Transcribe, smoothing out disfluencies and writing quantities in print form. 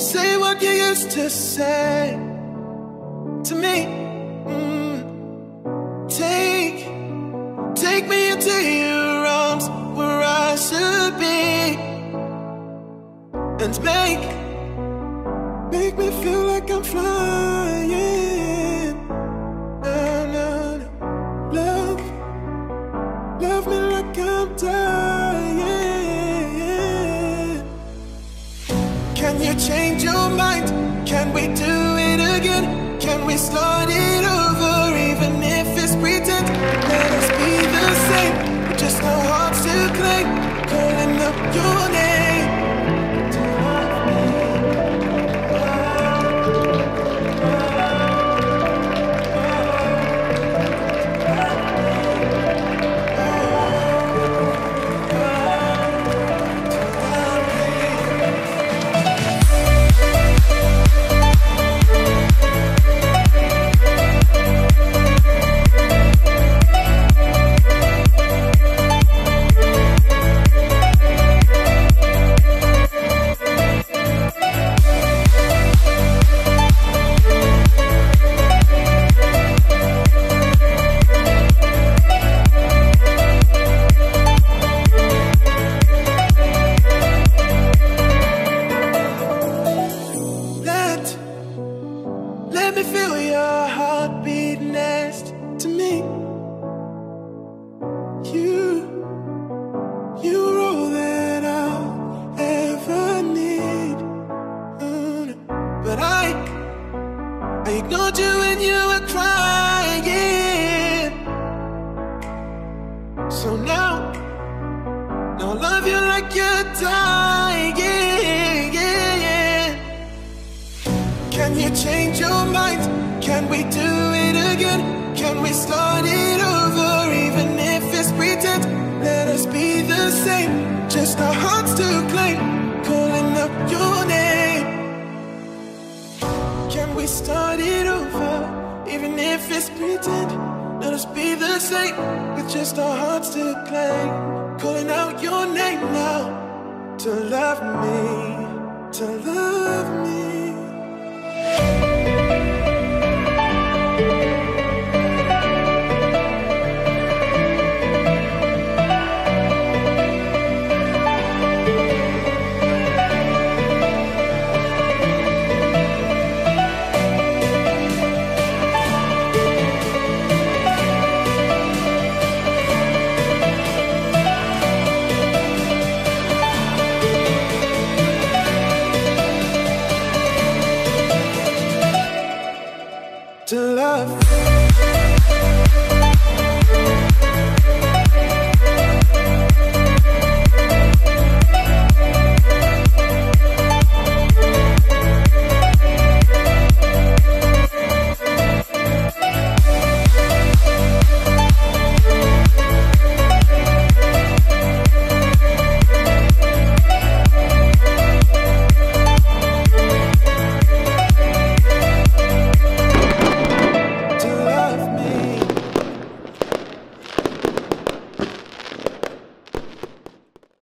Say what you used to say to me. Take me into your arms where I should be, and make me feel like I'm flying. No, no, no. Love me like I'm dying. Can you change your mind? Can we do it again? Can we start it over, even if it's pretend? Let us be the same, just no hearts to claim. Calling up your name. Let me feel your heartbeat next to me. You're all that I'll ever need. But I ignored you when you were crying. So now I love you like you're dying. Can you change your mind? Can we do it again? Can we start it over, even if it's pretend? Let us be the same, just our hearts to claim. Calling up your name. Can we start it over, even if it's pretend? Let us be the same, with just our hearts to claim. Calling out your name now, to love me, to love me.